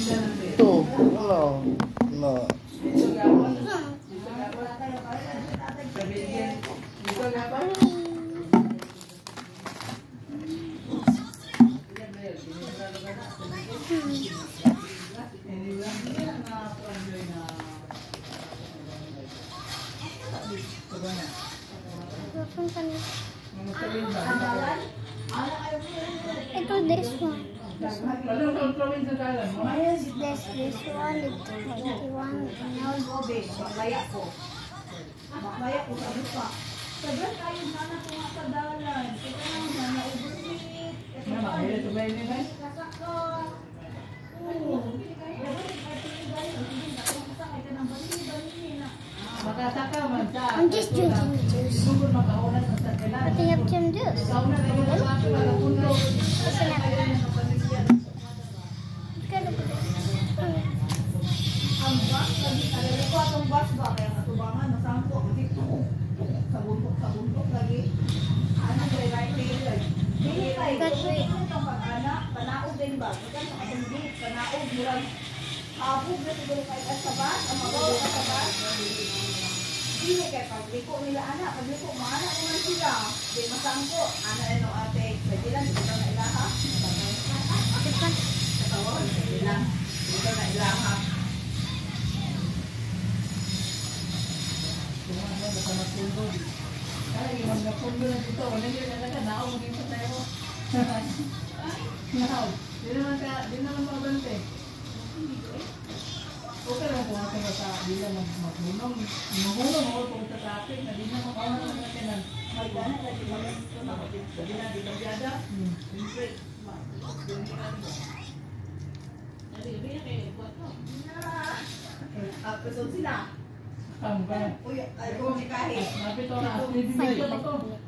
Tuh, no, no. Ito, this one. This one. Yes, this one. Ito, 21. Makmaya ko sabi pa. Sabi tayo sana kung makadalan. Ito lang na na-overmeet. Ito pa. Ito ba yun yun? Kasako. Oo. I'm just drinking juice. But they have some juice. Listen up. Ang bus, lagi ko atong bus ba? Kaya katubangan, masangko. Sa bundok lagi. Ano, right here. Hindi tayo. Itong pag-anak, panaog din ba? Ito sa katungit, panaog, murag. Abog na siguro kahit sa bus, ang magawa sa bus. Hindi kaya pagliko nila anak, pagliko mga anak naman sila. Di masangko, ano ate, pwede lang, dito na ilaha. Katawag, pwede lang, dito na ilaha. Ay, magnapundo na dito, wala nyo talaga, naong dito tayo. Naong, di naman mabante. Okay lang kung ating bilang maghunong. Maghunong ako kung sa traffic na di na makawalan ng natin. Magdana na di naman ito na. Sabi na di kabyada. Siyempre. Sabi na kayo. Buat mo. Episode sila. Uy, ay kung si Kahit. Napito na. Bibigay ko ito.